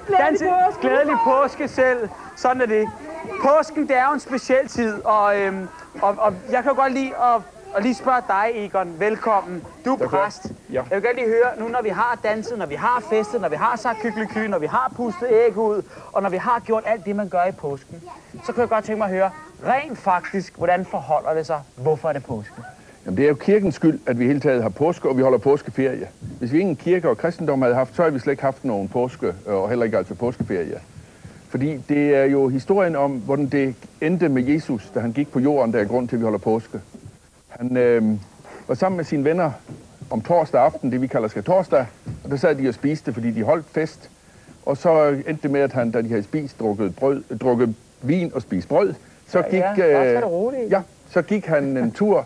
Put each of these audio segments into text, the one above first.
Glædelig påske selv. Sådan er det. Påsken, det er jo en speciel tid, og jeg kan jo godt lide at lige spørge dig, Egon. Velkommen. Du er præst. Ja. Jeg vil godt lige høre, nu når vi har danset, når vi har festet, når vi har sagt kykkeliky, når vi har pustet æg ud, og når vi har gjort alt det, man gør i påsken, så kan jeg godt tænke mig at høre, rent faktisk, hvordan forholder det sig? Hvorfor er det påske? Jamen, det er jo kirkens skyld, at vi hele taget har påske, og vi holder påskeferie. Hvis vi ingen kirke og kristendom havde haft, så havde vi slet ikke haft nogen påske, og heller ikke altså påskeferie. Fordi det er jo historien om, hvordan det endte med Jesus, da han gik på jorden, der er grund til, at vi holder påske. Han var sammen med sine venner om torsdag aften, det vi kalder skærtorsdag, og der sad de og spiste, fordi de holdt fest. Og så endte det med, at han, da de havde spist, drukket vin og spist brød, så gik han en tur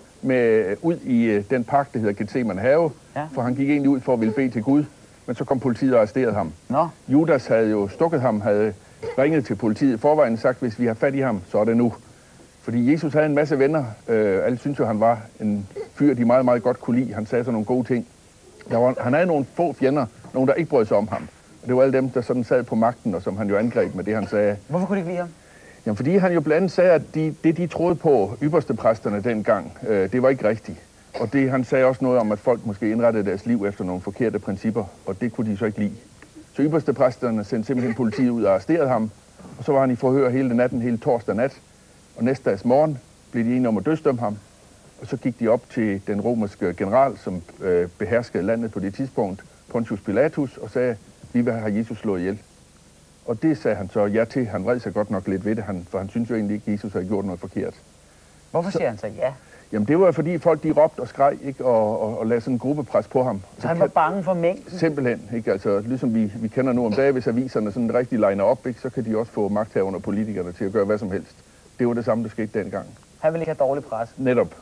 ud i den park, der hedder Gethsemane have, for han gik egentlig ud for at ville bede til Gud, men så kom politiet og arresterede ham. Judas havde jo stukket ham, havde ringet til politiet i forvejen og sagt, hvis vi har fat i ham, så er det nu. Fordi Jesus havde en masse venner. Alle synes jo, han var en fyr, de meget, meget godt kunne lide. Han sagde så nogle gode ting. Han havde nogle få fjender, nogen der ikke brød sig om ham. Og det var alle dem, der sådan sad på magten, og som han jo angreb med det, han sagde. Hvorfor kunne de ikke lide ham? Jamen, fordi han jo blandt andet sagde, at det de troede på, ypperstepræsterne dengang, det var ikke rigtigt. Og han sagde også noget om, at folk måske indrettede deres liv efter nogle forkerte principper, og det kunne de så ikke lide. Så ypperstepræsterne sendte simpelthen politiet ud og arresterede ham, og så var han i forhør hele natten, hele torsdag nat. Og næste dags morgen blev de enige om at dødsdømme ham, og så gik de op til den romerske general, som beherskede landet på det tidspunkt, Pontius Pilatus, og sagde, vi vil have Jesus slået ihjel. Og det sagde han så ja til. Han vred sig godt nok lidt ved det, for han synes jo egentlig ikke, at Jesus havde gjort noget forkert. Hvorfor siger han så ja? Jamen det var fordi folk de råbte og skreg, ikke, og lagde sådan en gruppepres på ham. Så han var bange for mængden? Simpelthen, ikke? Altså ligesom vi kender nu om dagen, hvis aviserne sådan rigtig liner op, ikke, så kan de også få magthaverne og politikerne til at gøre hvad som helst. Det var det samme, der skete dengang. Han ville ikke have dårlig pres? Netop.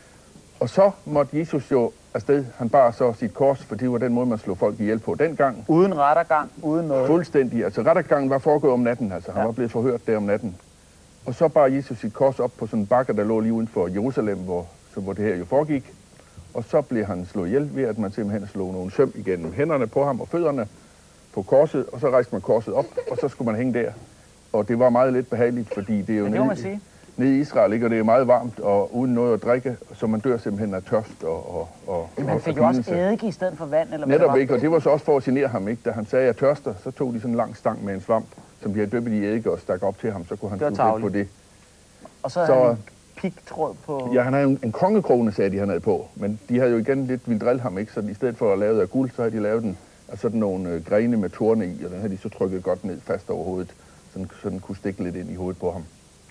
Og så måtte Jesus jo afsted. Han bar så sit kors, for det var den måde, man slog folk ihjel på dengang. Uden rettergang, uden noget? Fuldstændig. Altså rettergangen var foregået om natten, altså han var blevet forhørt der om natten. Og så bar Jesus sit kors op på sådan en bakke, der lå lige uden for Jerusalem, hvor det her jo foregik. Og så blev han slået ihjel ved, at man simpelthen slog nogle søm igennem hænderne på ham og fødderne på korset, og så rejste man korset op, og så skulle man hænge der. Og det var meget lidt behageligt, fordi det er jo nede i Israel, ikke? Og det er meget varmt og uden noget at drikke, så man dør simpelthen af tørst Men han fik jo også eddike i stedet for vand, eller hvad? Netop ikke, og det var så også for at genere ham, ikke? Da han sagde, at jeg tørster, så tog de sådan en lang stang med en svamp, som de havde døbet i eddike og stak op til ham, så kunne han slutte på det. Og så havde han en pigtråd på... Ja, han havde en kongekrone, sagde de, han havde på, men de havde jo igen lidt vildt drille ham, ikke? Så i stedet for at lave af guld, så havde de lavet den af sådan nogle grene med torne i, og den havde de så trykket godt ned fast over hovedet, så den kunne stikke lidt ind i hovedet på ham.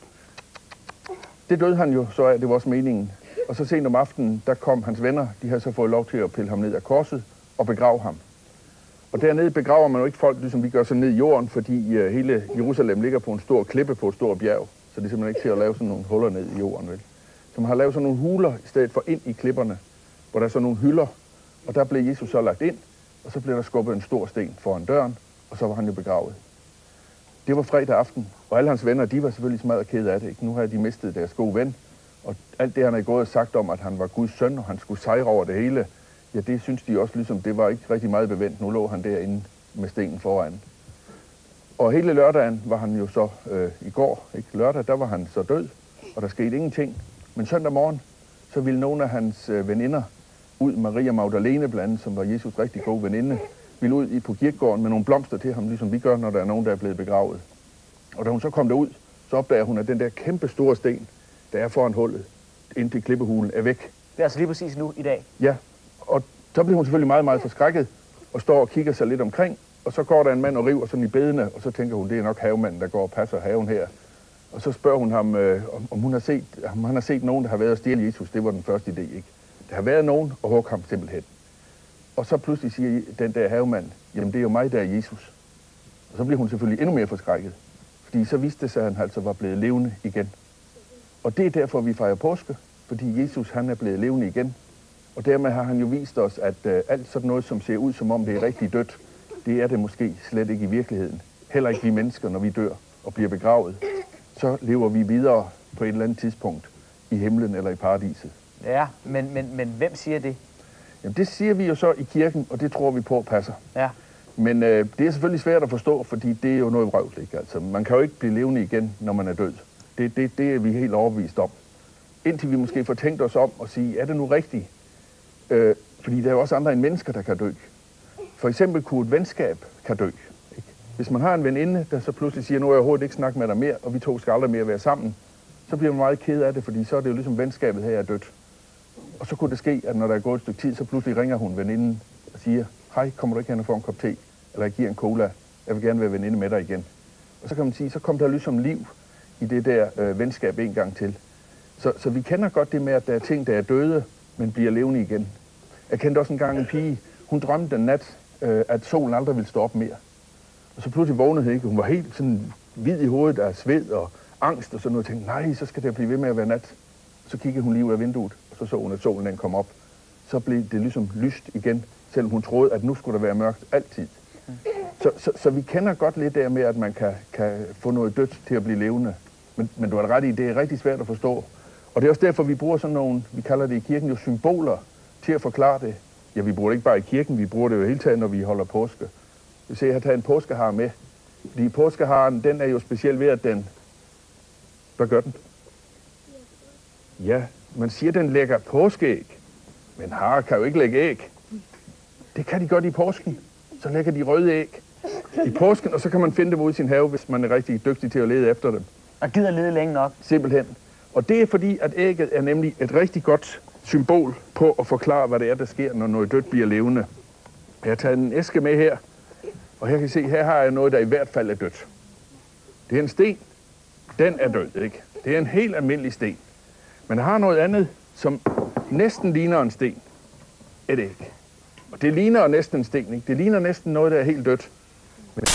Det døde han jo så af, det var også meningen. Og så sent om aftenen, der kom hans venner, de havde så fået lov til at pille ham ned af korset og begrave ham. Og dernede begraver man jo ikke folk, ligesom vi gør så ned i jorden, fordi hele Jerusalem ligger på en stor klippe på et stort bjerg. Så det er simpelthen ikke til at lave sådan nogle huller ned i jorden, vel? Så man har lavet sådan nogle huler i stedet for ind i klipperne, hvor der er sådan nogle hylder. Og der blev Jesus så lagt ind, og så blev der skubbet en stor sten foran døren, og så var han jo begravet. Det var fredag aften, og alle hans venner, de var selvfølgelig smadret kede af det, ikke? Nu havde de mistet deres gode ven, og alt det, han havde gået og sagt om, at han var Guds søn, og han skulle sejre over det hele, ja, det synes de også ligesom, det var ikke rigtig meget bevendt. Nu lå han derinde med stenen foran. Og hele lørdagen var han jo så i går, ikke? Lørdag, der var han så død, og der skete ingenting. Men søndag morgen, så ville nogle af hans veninder ud, Maria Magdalene blandt andet, som var Jesus rigtig god veninde, ville ud på kirkegården med nogle blomster til ham, ligesom vi gør, når der er nogen, der er blevet begravet. Og da hun så kom derud, så opdager hun, at den der kæmpe store sten, der er foran hullet, ind til klippehulen, er væk. Det er altså lige præcis nu i dag? Ja, og så bliver hun selvfølgelig meget, meget forskrækket, og står og kigger sig lidt omkring, og så går der en mand og river sådan i bedene, og så tænker hun, det er nok havemanden, der går og passer haven her. Og så spørger hun ham, om han har set nogen, der har været at stjæle Jesus. Det var den første idé, ikke? Der har været nogen, og hugge ham simpelthen. Og så pludselig siger den der havemand, jamen det er jo mig, der er Jesus. Og så bliver hun selvfølgelig endnu mere forskrækket, fordi så viste det sig, at han altså var blevet levende igen. Og det er derfor, vi fejrer påske, fordi Jesus han er blevet levende igen. Og dermed har han jo vist os, at alt sådan noget, som ser ud som om det er rigtig dødt, det er det måske slet ikke i virkeligheden. Heller ikke vi mennesker, når vi dør og bliver begravet. Så lever vi videre på et eller andet tidspunkt i himlen eller i paradiset. Ja, men hvem siger det? Jamen det siger vi jo så i kirken, og det tror vi på passer. Ja. Men det er selvfølgelig svært at forstå, fordi det er jo noget vrøvl, ikke? Altså, man kan jo ikke blive levende igen, når man er død. Det er vi helt overbevist om. Indtil vi måske får tænkt os om og sige, er det nu rigtigt? Fordi der er jo også andre end mennesker, der kan dø. For eksempel kunne et venskab kan dø. Ikke? Hvis man har en veninde, der så pludselig siger, nu er jeg overhovedet ikke snakke med dig mere, og vi to skal aldrig mere være sammen, så bliver man meget ked af det, fordi så er det jo ligesom venskabet her er dødt. Og så kunne det ske, at når der er gået et stykke tid, så pludselig ringer hun veninden og siger, hej, kommer du ikke hen og får en kop te? Eller jeg giver en cola, jeg vil gerne være veninde med dig igen. Og så kan man sige, så kom der ligesom liv i det der venskab en gang til. Så vi kender godt det med, at der er ting, der er døde, men bliver levende igen. Jeg kendte også engang en pige, hun drømte den nat, at solen aldrig ville stå op mere. Og så pludselig vågnede hun ikke. Hun var helt sådan hvid i hovedet af sved og angst og sådan noget. Og tænkte, nej, så skal det blive ved med at være nat. Så kiggede hun lige ud af vinduet, og så hun, at solen den kom op. Så blev det ligesom lyst igen, selvom hun troede, at nu skulle der være mørkt altid. Så vi kender godt lidt der med, at man kan få noget dødt til at blive levende. Men du har ret i, det er rigtig svært at forstå. Og det er også derfor, vi bruger sådan nogle, vi kalder det i kirken jo symboler, til at forklare det. Ja, vi bruger det ikke bare i kirken, vi bruger det jo hele tiden, når vi holder påske. Vi ser, at jeg har taget en påskehare med. Fordi påskeharen, den er jo speciel ved, at den... Hvad gør den? Ja, man siger, at den lægger påskeæg. Men harer kan jo ikke lægge æg. Det kan de godt i påsken. Så lægger de røde æg i påsken, og så kan man finde dem ude i sin have, hvis man er rigtig dygtig til at lede efter dem. Og gider lede længe nok. Simpelthen. Og det er fordi, at ægget er nemlig et rigtig godt symbol på at forklare, hvad det er, der sker, når noget dødt bliver levende. Jeg har taget en æske med her, og her kan I se, her har jeg noget, der i hvert fald er dødt. Det er en sten. Den er død, ikke? Det er en helt almindelig sten. Men der har noget andet, som næsten ligner en sten. Et æg. Og det ligner næsten en sten, ikke? Det ligner næsten noget, der er helt dødt. Men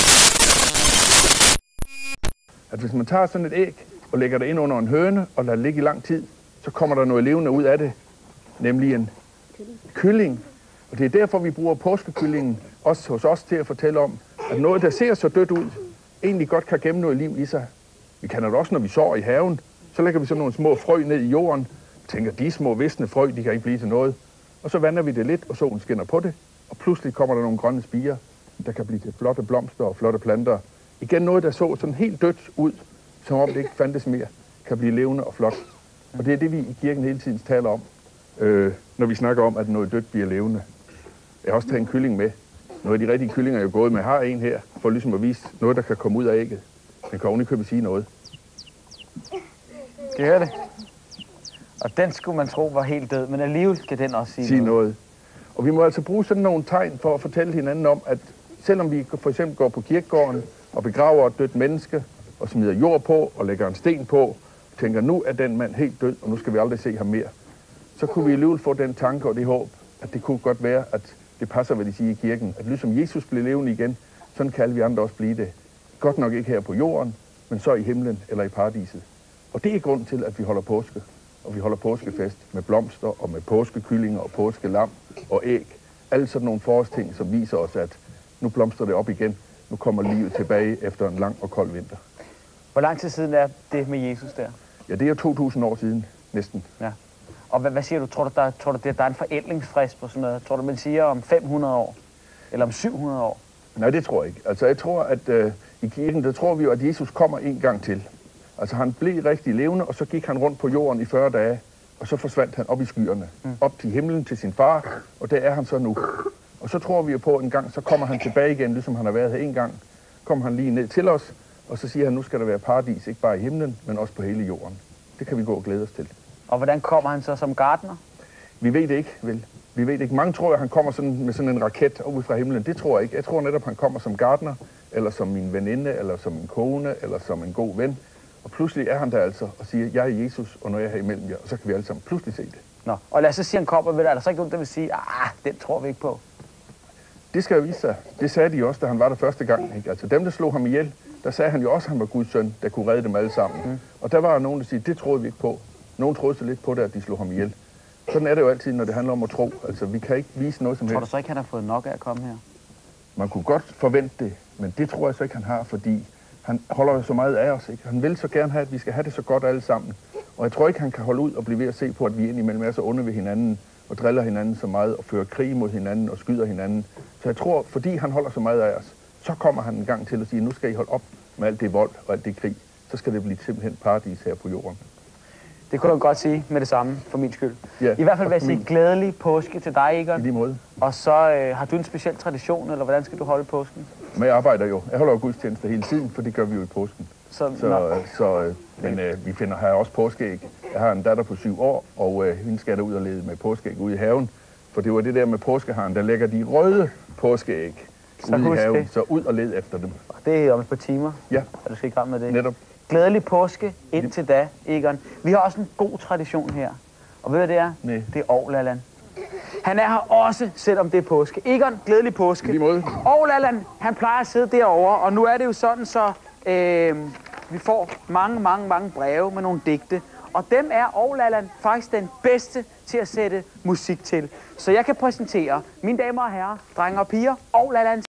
at hvis man tager sådan et æg og lægger det ind under en høne og lader det ligge i lang tid, så kommer der noget levende ud af det, nemlig en kylling. Og det er derfor, vi bruger påskekyllingen også hos os til at fortælle om, at noget, der ser så dødt ud, egentlig godt kan gemme noget liv i sig. Vi kender det også, når vi sover i haven. Så lægger vi sådan nogle små frø ned i jorden. Tænker, de små visne frø, de kan ikke blive til noget. Og så vander vi det lidt, og solen skinner på det. Og pludselig kommer der nogle grønne spirer, der kan blive til flotte blomster og flotte planter. Igen noget, der så sådan helt dødt ud, som om det ikke fandtes mere, kan blive levende og flot. Og det er det, vi i kirken hele tiden taler om, når vi snakker om, at noget dødt bliver levende. Jeg har også taget en kylling med. Nogle af de rigtige kyllinger, jeg er gået med, har en her, for ligesom at vise noget, der kan komme ud af ægget. Den kan ovenikøbet sige noget. Skal I høre det? Og den skulle man tro var helt død, men alligevel skal den også sige noget. Og vi må altså bruge sådan nogle tegn for at fortælle hinanden om, at selvom vi for eksempel går på kirkegården og begraver et dødt menneske, og smider jord på og lægger en sten på, og tænker, nu er den mand helt død, og nu skal vi aldrig se ham mere, så kunne vi alligevel få den tanke og det håb, at det kunne godt være, at det passer, hvad de siger i kirken. At ligesom Jesus blev levende igen, sådan kan alle vi andre også blive det. Godt nok ikke her på jorden, men så i himlen eller i paradiset. Og det er grund til, at vi holder påske. Og vi holder påskefest med blomster og med påskekyllinger og påskelam og æg. Alle sådan nogle forårsting, som viser os, at nu blomstrer det op igen. Nu kommer livet tilbage efter en lang og kold vinter. Hvor lang tid siden er det med Jesus der? Ja, det er 2000 år siden, næsten. Ja. Og hvad siger du? Tror du, der er en forædlingsfrist på sådan noget? Tror du, man siger om 500 år? Eller om 700 år? Nej, det tror jeg ikke. Altså, jeg tror, at i kirken, der tror vi jo, at Jesus kommer en gang til. Altså, han blev rigtig levende, og så gik han rundt på jorden i 40 dage, og så forsvandt han op i skyerne. Op til himlen, til sin far, og der er han så nu. Og så tror vi jo på, at en gang, så kommer han tilbage igen, ligesom han har været her en gang. Kommer han lige ned til os, og så siger han, nu skal der være paradis, ikke bare i himlen, men også på hele jorden. Det kan vi gå og glæde os til. Og hvordan kommer han så som gartner? Vi ved det ikke, vel? Vi ved det ikke. Mange tror, at han kommer sådan, med sådan en raket ud fra himlen. Det tror jeg ikke. Jeg tror netop, han kommer som gartner, eller som min veninde, eller som en kone, eller som en god ven. Og pludselig er han der altså og siger, jeg er Jesus, og nu er jeg her imellem jer. Og så kan vi alle sammen pludselig se det. Nå, og lad os så sige, han kommer, er der så ikke nogen, der vil sige, den tror vi ikke på? Det skal jo vise sig. Det sagde de også, da han var der første gang. Ikke? Altså dem, der slog ham ihjel, der sagde han jo også, at han var Guds søn, der kunne redde dem alle sammen. Og der var nogen, der siger, det troede vi ikke på. Nogen troede så lidt på det, at de slog ham ihjel. Sådan er det jo altid, når det handler om at tro. Altså, vi kan ikke vise noget som helst. Tror du så ikke, han har fået nok af at komme her? Man kunne godt forvente det, men det tror jeg så ikke, han har, fordi han holder jo så meget af os. Ikke? Han vil så gerne have, at vi skal have det så godt alle sammen. Og jeg tror ikke, han kan holde ud og blive ved at se på, at vi indimellem er så onde ved hinanden, og driller hinanden så meget, og fører krig mod hinanden og skyder hinanden. Så jeg tror, fordi han holder så meget af os, så kommer han en gang til at sige, nu skal I holde op med alt det vold og alt det krig. Så skal det blive simpelthen paradis her på jorden. Det kunne du godt sige med det samme, for min skyld. Ja, I hvert fald vil jeg sige glædelig påske til dig, Egon. I lige måde. Og så har du en speciel tradition, eller hvordan skal du holde påsken? Men jeg arbejder jo. Jeg holder jo gudstjenester hele tiden, for det gør vi jo i påsken. Men vi har også påskeæg. Jeg har en datter på 7 år, og hende skal der ud og lede med påskeæg ude i haven. For det var det der med påskeharen, der lægger de røde påskeæg ude i haven. Så ud og led efter dem. Og det er om et par timer, ja. Og du skal i gang med det. Netop. Glædelig påske indtil da, Egon. Vi har også en god tradition her. Og ved du, hvad det er? Nej. Det er Orlaland. Han er her også, selvom det er påske. Egon, glædelig påske. Lige måde. Orlaland, han plejer at sidde derovre, og nu er det jo sådan, så vi får mange breve med nogle digte. Og dem er Orlaland faktisk den bedste til at sætte musik til. Så jeg kan præsentere, mine damer og herrer, drenge og piger, Orlalands